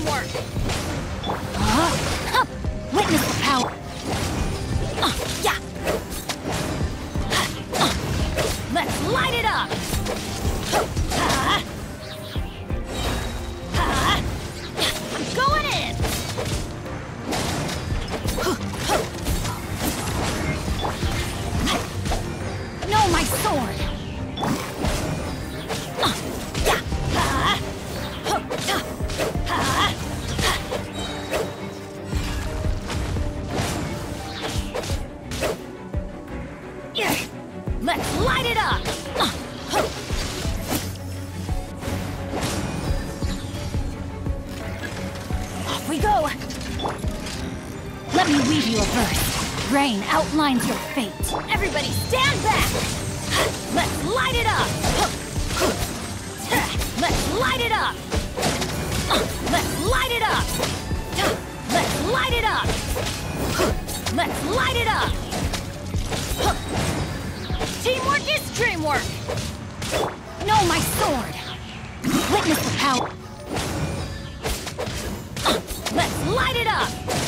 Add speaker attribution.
Speaker 1: dreamwork!
Speaker 2: Witness the power.
Speaker 1: Yeah! Let's light it up! I'm going in!
Speaker 2: No, my sword.
Speaker 1: Let's light it up!
Speaker 2: Off we go. Let me read you a verse. Rain outlines your fate.
Speaker 1: Everybody stand back! Let's light it up! Let's light it up! Let's light it up! Let's light it up! Let's light it up! Teamwork is dreamwork!
Speaker 2: No, my sword. Witness the power.
Speaker 1: Let's light it up!